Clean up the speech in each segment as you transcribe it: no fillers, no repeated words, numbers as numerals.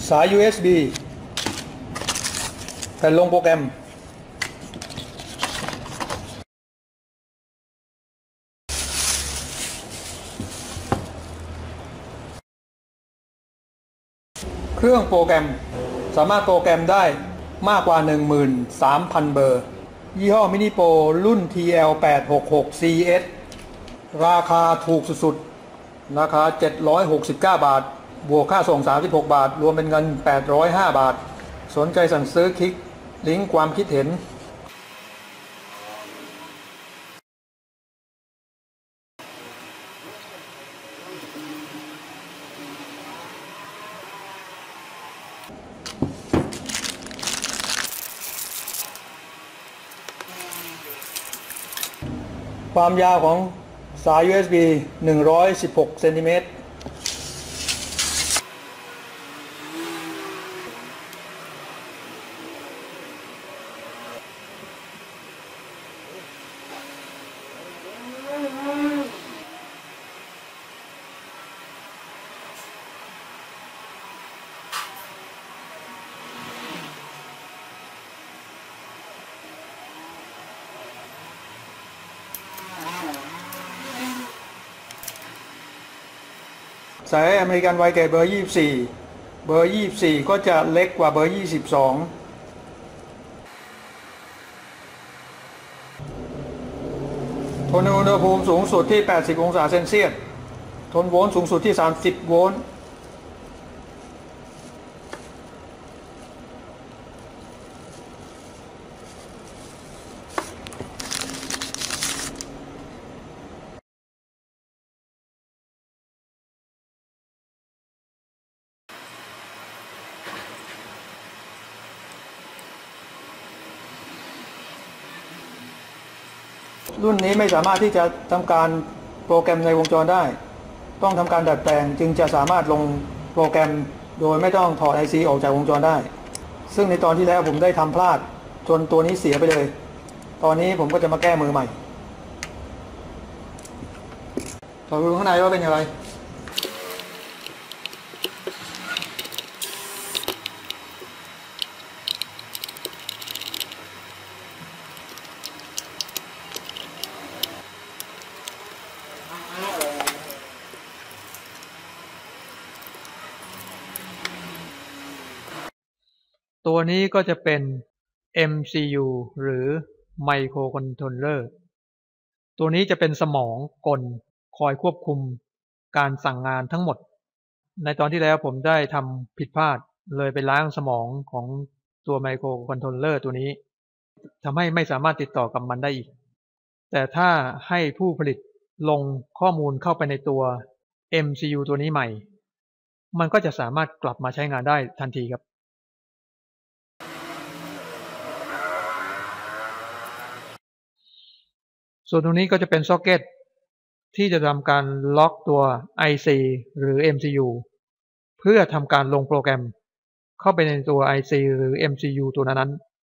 สาย USB แผ่นลงโปรแกรมเครื่องโปรแกรมสามารถโปรแกรมได้มากกว่า 13,000 เบอร์ยี่ห้อมินิโปรรุ่น TL866CS ราคาถูกสุดๆราคา769 บาทบวกค่าส่ง36 บาทรวมเป็นเงิน805 บาทสนใจสั่งซื้อคลิกลิงก์ความคิดเห็นความยาวของสาย USB 116 เซนติเมตรสายอเมริกันไวเกตเบอร์ 24 เบอร์ 24 ก็จะเล็กกว่าเบอร์ 22 ทนอุณหภูมิสูงสุดที่ 80 องศาเซนเซียส ทนโวลต์สูงสุดที่ 30 โวลต์ รุ่นนี้ไม่สามารถที่จะทำการโปรแกรมในวงจรได้ต้องทำการดัดแปลงจึงจะสามารถลงโปรแกรมโดยไม่ต้องถอด IC ออกจากวงจรได้ซึ่งในตอนที่แล้วผมได้ทำพลาดจนตัวนี้เสียไปเลยตอนนี้ผมก็จะมาแก้มือใหม่ถอดดูข้างในว่าเป็นอย่างไรตัวนี้ก็จะเป็น MCU หรือ Microcontroller ตัวนี้จะเป็นสมองกลคอยควบคุมการสั่งงานทั้งหมดในตอนที่แล้วผมได้ทำผิดพลาดเลยไปล้างสมองของตัว Microcontroller ตัวนี้ทำให้ไม่สามารถติดต่อกับมันได้อีกแต่ถ้าให้ผู้ผลิตลงข้อมูลเข้าไปในตัว MCU ตัวนี้ใหม่มันก็จะสามารถกลับมาใช้งานได้ทันทีครับส่วนตรงนี้ก็จะเป็นซ็อกเก็ตที่จะทำการล็อกตัว IC หรือ MCU เพื่อทำการลงโปรแกรมเข้าไปในตัว IC หรือ MCU ตัวนั้น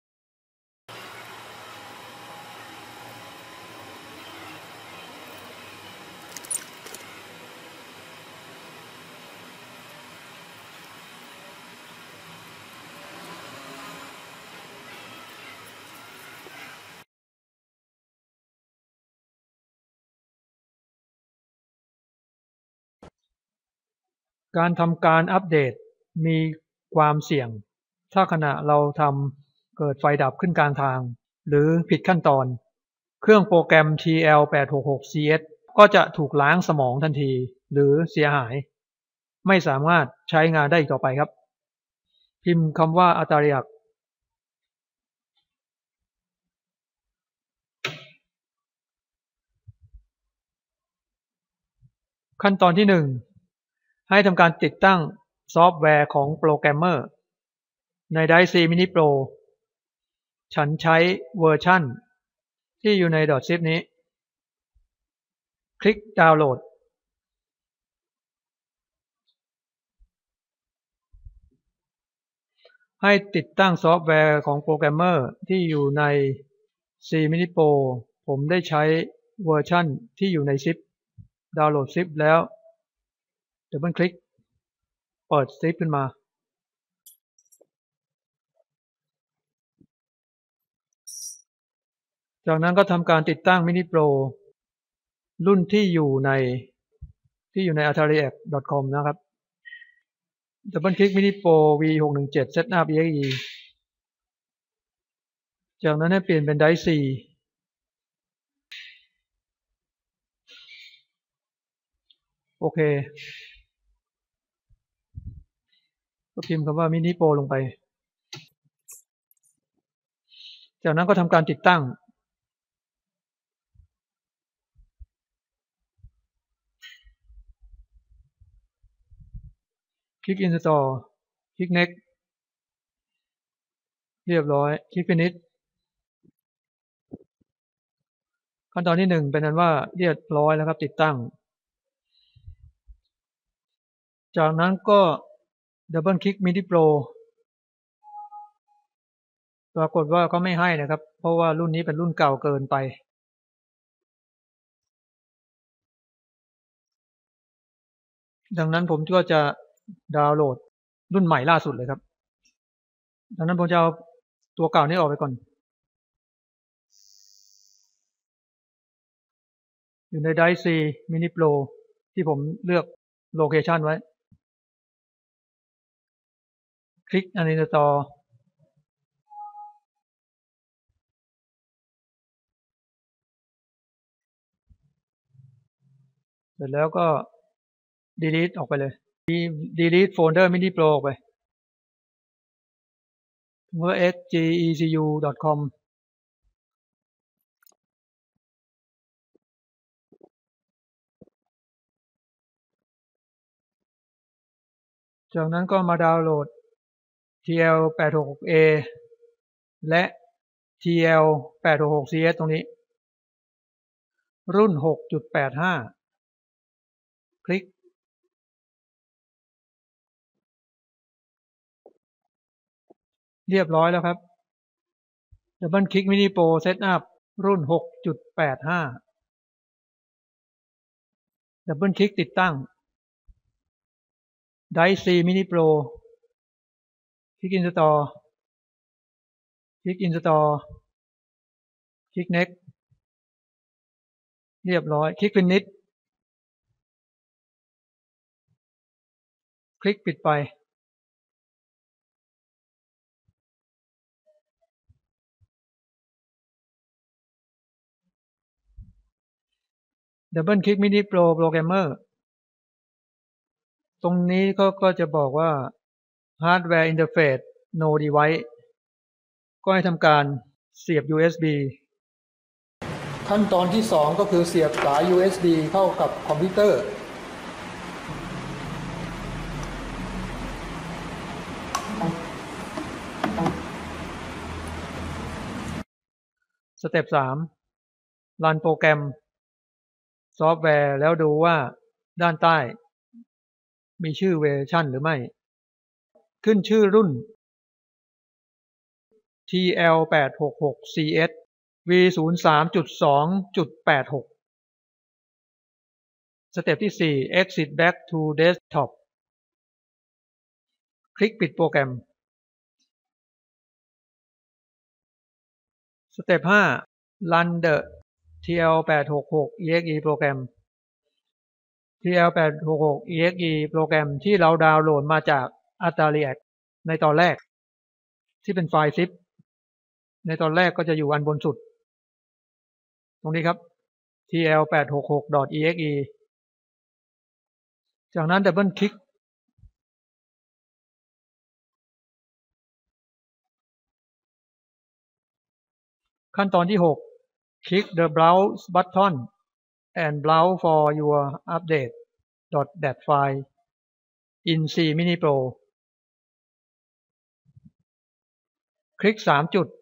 การทำการอัปเดตมีความเสี่ยงถ้าขณะเราทำเกิดไฟดับขึ้นกลางทางหรือผิดขั้นตอนเครื่องโปรแกรม TL866CS ก็จะถูกล้างสมองทันทีหรือเสียหายไม่สามารถใช้งานได้อีกต่อไปครับพิมพ์คำว่าอัตรายักขั้นตอนที่ 1ให้ทำการติดตั้งซอฟต์แวร์ของโปรแกรมเมอร์ใน Dice C Mini Pro ฉันใช้เวอร์ชันที่อยู่ใน .zip นี้คลิกดาวน์โหลดให้ติดตั้งซอฟต์แวร์ของโปรแกรมเมอร์ที่อยู่ใน C Mini Pro ผมได้ใช้เวอร์ชันที่อยู่ใน zip ดาวน์โหลด zip แล้วดับเบิลคลิกเปิด zip ขึ้นมาจากนั้นก็ทำการติดตั้ง Mini Pro รุ่นที่อยู่ใน atariac.com นะครับดับเบิลคลิก Mini Pro V617 Setup exe จากนั้นให้เปลี่ยนเป็น Drive C โอเคก็พิมพ์คำว่า Mini Pro ลงไปจากนั้นก็ทำการติดตั้งคลิก Install คลิก Next เรียบร้อยคลิก Finish ขั้นตอนที่1เป็นนั้นว่าเรียบร้อยแล้วครับติดตั้งจากนั้นก็ดับเบิลคลิก Mini Pro ปรากฏว่าก็ไม่ให้นะครับเพราะว่ารุ่นนี้เป็นรุ่นเก่าเกินไปดังนั้นผมก็จะดาวน์โหลดรุ่นใหม่ล่าสุดเลยครับดังนั้นผมจะเอาตัวเก่านี้ออกไปก่อนอยู่ใน Drive C Mini Pro ที่ผมเลือกโลเคชันไว้คลิก Uninstall เสร็จแล้วก็ delete ออกไปเลย delete folder Mini Pro ออกไปเมื่อ sgecu.com จากนั้นก็มาดาวน์โหลด TL866A และ TL866CS ตรงนี้รุ่น 6.85 คลิกเรียบร้อยแล้วครับดับเบิลคลิก Mini Pro Setup รุ่น 6.85 ดับเบิลคลิกติดตั้ง Drive C Mini Pro คลิก Install คลิก Install คลิก Next เรียบร้อยคลิก Finish คลิกปิดไปดับเบิลคลิก Mini Pro Programmer ตรงนี้ก็จะบอกว่า Hardware Interface No Device ก็ให้ทำการเสียบ USB ขั้นตอนที่2ก็คือเสียบสาย USB เข้ากับคอมพิวเตอร์สเต็ป3รันโปรแกรมซอฟต์แวร์แล้วดูว่าด้านใต้มีชื่อเวอร์ชันหรือไม่ขึ้นชื่อรุ่น TL866CS V03.2.86 สเต็ปที่4 Exit Back to Desktop คลิกปิดโปรแกรมสเต็ป5 Run the TL866exe โปรแกรม TL866exe โปรแกรมที่เราดาวน์โหลดมาจาก atariac ในตอนแรกที่เป็นไฟล์ zip ในตอนแรกก็จะอยู่อันบนสุดตรงนี้ครับ tl866.exe จากนั้นดับเบิลคลิกขั้นตอนที่6คลิก the browse button and browse for your update.dat file in C Mini Pro คลิก3จุด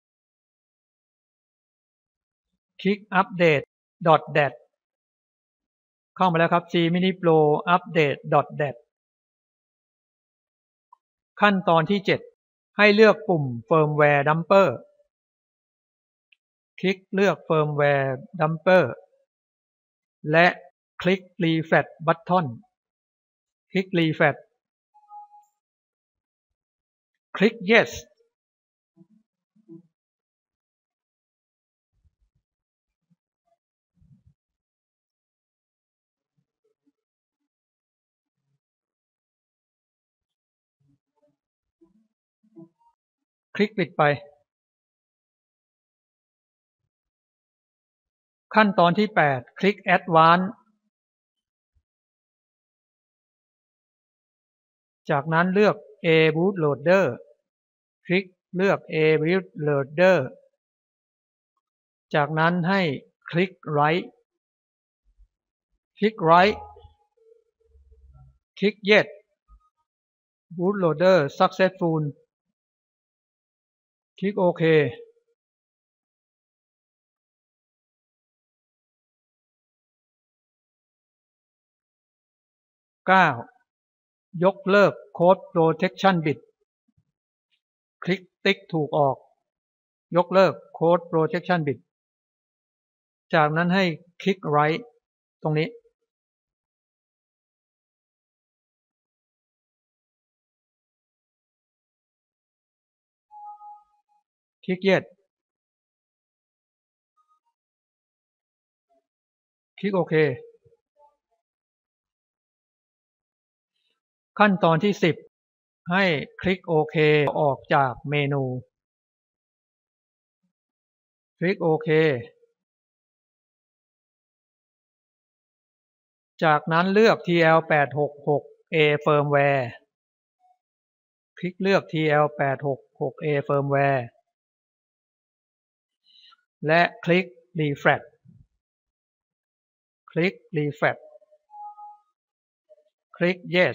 คลิก update.dat เข้ามาแล้วครับ C Mini Pro update.dat ขั้นตอนที่7ให้เลือกปุ่ม firmware dumper คลิกเลือก firmware dumper และคลิก refresh button คลิก refresh คลิก yes ลิกปิดไปขั้นตอนที่8คลิก Advance จากนั้นเลือก A Bootloader คลิกเลือก A Bootloader จากนั้นให้คลิก Right คลิก Right คลิก Yes Bootloader Successful คลิกโอเค9ยกเลิก Code Protection Bit คลิกติ๊กถูกออกยกเลิก Code Protection Bit จากนั้นให้คลิก Right ตรงนี้คลิก Yes คลิกโอเคขั้นตอนที่10ให้คลิกโอเคออกจากเมนูคลิกโอเคจากนั้นเลือก TL866A Firmware คลิกเลือก TL866A Firmware และคลิก Refresh คลิก Refresh คลิก Yes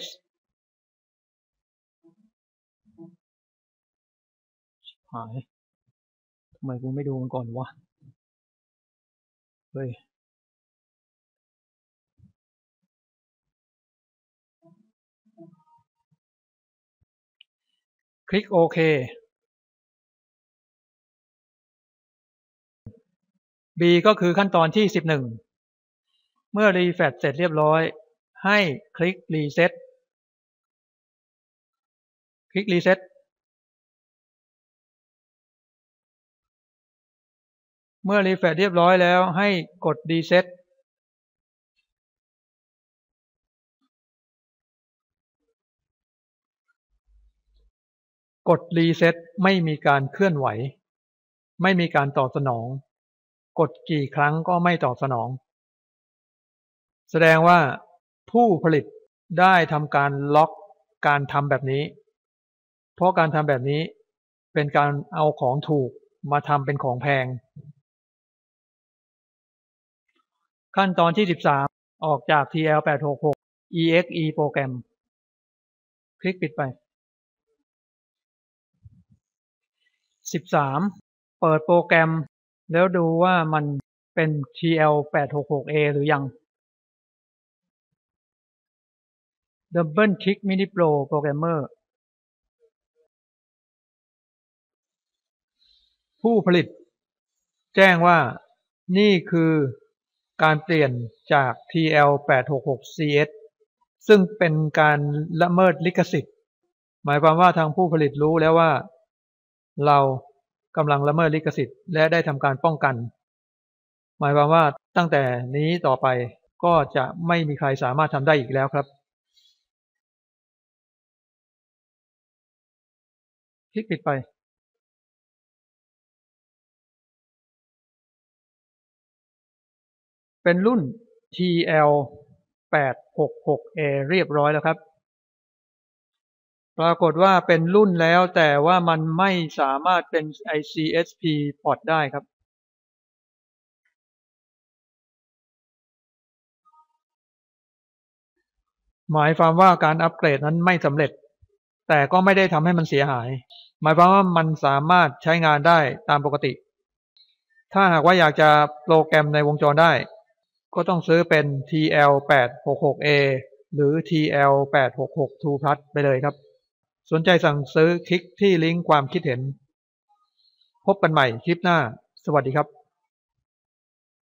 หายทำไมกูไม่ดูมันก่อนวะเฮ้ยคลิกโอเค B ก็คือขั้นตอนที่11เมื่อ Refresh เสร็จเรียบร้อยให้คลิก Reset คลิก Reset เมื่อ Refresh เรียบร้อยแล้วให้กด Reset กด Reset ไม่มีการเคลื่อนไหวไม่มีการตอบสนองกดกี่ครั้งก็ไม่ตอบสนองแสดงว่าผู้ผลิตได้ทำการล็อกการทำแบบนี้เพราะการทำแบบนี้เป็นการเอาของถูกมาทำเป็นของแพงขั้นตอนที่13ออกจาก TL866 EXE โปรแกรมคลิกปิดไป13เปิดโปรแกรมแล้วดูว่ามันเป็น TL866A หรือยัง Double Click Mini Pro Programmer ผู้ผลิตแจ้งว่านี่คือการเปลี่ยนจาก TL866CS ซึ่งเป็นการละเมิดลิขสิทธิ์หมายความว่าทางผู้ผลิตรู้แล้วว่าเรากำลังละเมิดลิขสิทธิ์และได้ทำการป้องกันหมายความว่าตั้งแต่นี้ต่อไปก็จะไม่มีใครสามารถทำได้อีกแล้วครับคลิกปิดไปเป็นรุ่น TL866A เรียบร้อยแล้วครับปรากฏว่าเป็นรุ่นแล้วแต่ว่ามันไม่สามารถเป็น ICSP port ได้ครับหมายความว่าการอัปเกรดนั้นไม่สำเร็จแต่ก็ไม่ได้ทำให้มันเสียหายหมายความว่ามันสามารถใช้งานได้ตามปกติถ้าหากว่าอยากจะโปรแกรมในวงจรได้ก็ต้องซื้อเป็น TL866A หรือ TL866 True Plus ไปเลยครับสนใจสั่งซื้อคลิกที่ลิงก์ความคิดเห็นพบกันใหม่คลิปหน้าสวัสดีครับ